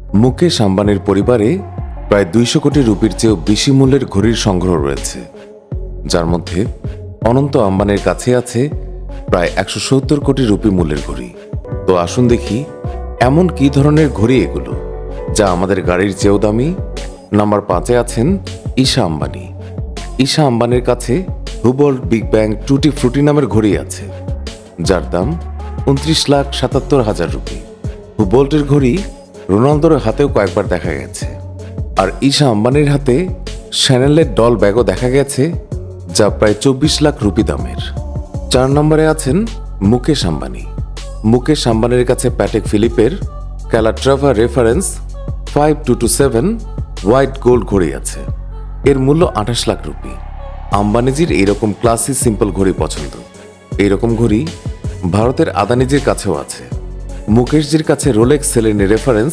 মুকেশ আম্বানির পরিবারে প্রায় 200 কোটি রুপির চেয়েও বেশি মূল্যের ঘড়ির সংগ্রহ রয়েছে, যার মধ্যে অনন্ত আম্বানির কাছে আছে প্রায় 170 কোটি রুপি মূল্যের ঘড়ি। তো আসুন দেখি এমন কি ধরনের ঘড়ি এগুলো যা আমাদের গাড়ির চেয়েও দামি। নাম্বার 5-এ আছেন ঈশা আম্বানি। ঈশা আম্বানির কাছে হুবল্ট বিগ ব্যাং টুটি ফ্রুটি নামের ঘড়ি আছে, যার দাম 29,77,000 রুপি। হুবল্টের ঘড়ি রোনালদোর হাতেও কয়েকবার দেখা গেছে। আর ঈশা আম্বানির হাতে শ্যানেলের ডল ব্যাগও দেখা গেছে, যা প্রায় 24 লাখ রুপি দামের। 4 নম্বরে আছেন মুকেশ আম্বানি। মুকেশ আম্বানির কাছে প্যাটেক ফিলিপের ক্যালাট্রাভা রেফারেন্স 5227 হোয়াইট গোল্ড ঘড়ি আছে। এর মূল্য 28 লাখ রুপি। আম্বানিজির এইরকম ক্লাসি সিম্পল ঘড়ি পছন্দ। এইরকম ঘড়ি ভারতের আদানিজির কাছেও আছে। মুকেশজির কাছে রোলেক্স সেলেনি রেফারেন্স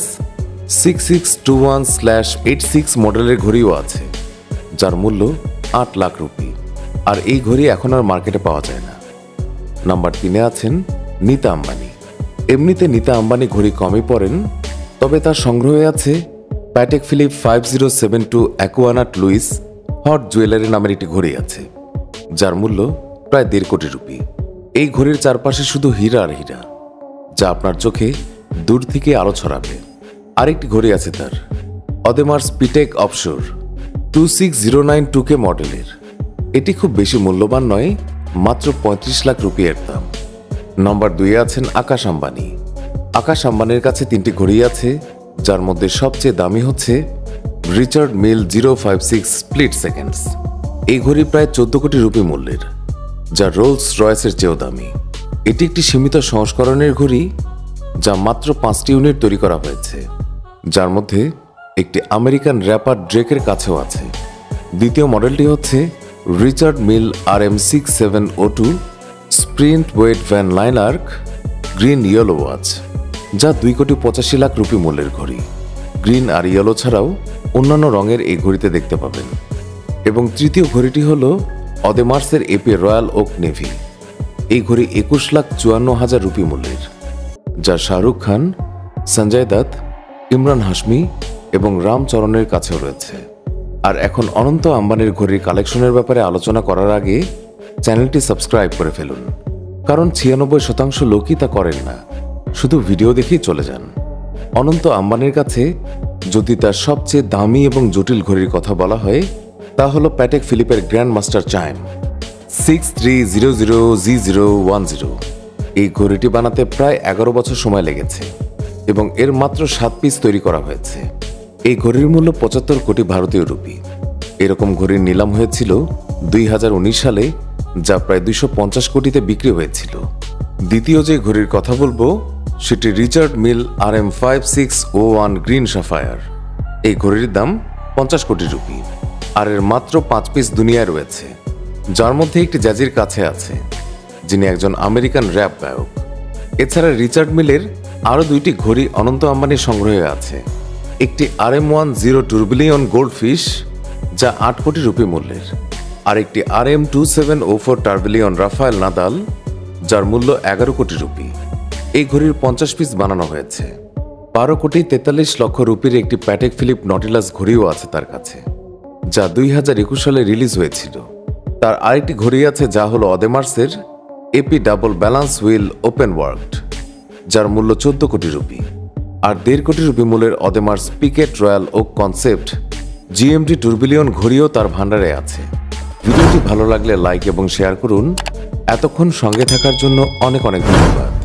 6621/86 মডেলের ঘড়িও আছে, যার মূল্য 8 লাখ রুপি। আর এই ঘড়ি এখন আর মার্কেটে পাওয়া যায় না। নাম্বার 3-এ আছেন নীতা আম্বানি। এমনিতে নীতা আম্বানি ঘড়ি কমই পরেন, তবে তার সংগ্রহে আছে Patek Philippe 5072 Aquanaut Luce Haute Jewellery নামের একটি ঘড়ি আছে, যার মূল্য প্রায় 1.5 কোটি রুপি। এই ঘড়ির চারপাশে শুধু হীরা আর হীরা, যা আপনার চোখে দূর থেকে আলো ছড়াবে। আরেকটি ঘড়ি আছে তার, অদেমার্স পিটেক অফশোর 26092K মডেলের। এটি খুব বেশি মূল্যবান নয়, মাত্র 35 লাখ রুপি এর দাম। নম্বর 2-এ আছেন আকাশ আম্বানি। আকাশ আম্বানির কাছে 3টি ঘড়ি আছে, যার মধ্যে সবচেয়ে দামি হচ্ছে রিচার্ড মিল 056 স্প্লিট সেকেন্ডস। এই ঘড়ি প্রায় 14 কোটি রুপি মূল্যের, যা রোলস রয়েসের চেয়েও দামি। এটি একটি সীমিত সংস্করণের ঘড়ি, যা মাত্র 5টি ইউনিট তৈরি করা হয়েছে, যার মধ্যে একটি আমেরিকান র্যাপার ড্রেকের কাছেও আছে। দ্বিতীয় মডেলটি হচ্ছে Richard Mille RM6702 Sprint Wout van লাইনার্ক গ্রিন ইয়েলো ওয়াচ, যা 2,85 লাখ রুপি মূল্যের ঘড়ি। গ্রিন আর ইয়েলো ছাড়াও অন্যান্য রঙের এই ঘড়িতে দেখতে পাবেন। এবং তৃতীয় ঘড়িটি হল অদেমার্সের এপি রয়্যাল ওক নেভি। এই ঘড়ি 21,54,000 রুপি মূল্যের, যা শাহরুখ খান, সঞ্জয় দত্ত, ইমরান হাশমি এবং রামচরণের কাছেও রয়েছে। আর এখন অনন্ত আম্বানির ঘড়ির কালেকশনের ব্যাপারে আলোচনা করার আগে চ্যানেলটি সাবস্ক্রাইব করে ফেলুন, কারণ 96% লোকই তা করেন না, শুধু ভিডিও দেখেই চলে যান। অনন্ত আম্বানির কাছে যদি তার সবচেয়ে দামি এবং জটিল ঘড়ির কথা বলা হয়, তা হল প্যাটেক ফিলিপের গ্র্যান্ড মাস্টার চাইম 6300G010। এই ঘড়িটি বানাতে প্রায় 11 বছর সময় লেগেছে এবং এর মাত্র 7 পিস তৈরি করা হয়েছে। এই ঘড়ির মূল্য 75 কোটি ভারতীয় রুপি। এরকম ঘড়ির নিলাম হয়েছিল 2019 সালে, যা প্রায় 250 কোটিতে বিক্রি হয়েছিল। দ্বিতীয় যে ঘড়ির কথা বলবো সেটি রিচার্ড মিল RM5601 গ্রিন সাফায়ার। এই ঘড়ির দাম 50 কোটি রুপি, আর এর মাত্র 5 পিস দুনিয়ায় রয়েছে, যার মধ্যে একটি জ্যাজির কাছে আছে, যিনি একজন আমেরিকান র্যাপ গায়ক। এছাড়া রিচার্ড মিলের আরও 2টি ঘড়ি অনন্ত আম্বানির সংগ্রহে আছে। একটি RM10 টুরবিলিয়ন গোল্ডফিশ, যা 8 কোটি রুপি মূল্যের, আর একটি RM2704 টার্বিলিয়ন রাফায়েল নাদাল, যার মূল্য 11 কোটি রুপি। এই ঘড়ির 50 পিস বানানো হয়েছে। 12,43,00,000 রুপির একটি প্যাটেক ফিলিপ নটিলাস ঘড়িও আছে তার কাছে, যা 2021 সালে রিলিজ হয়েছিল। তার আরেকটি ঘড়ি আছে, যা হলো অদেমার্সের AP double balance wheel open worked, যার মূল্য 14 কোটি রুপি। আর 1.5 কোটি রুপি মূল্যের Audemars Piguet Royal Oak Concept GMT tourbillon ঘড়িও তার ভান্ডারে আছে। ভিডিওটি ভালো লাগলে লাইক এবং শেয়ার করুন। এতক্ষণ সঙ্গে থাকার জন্য অনেক অনেক ধন্যবাদ।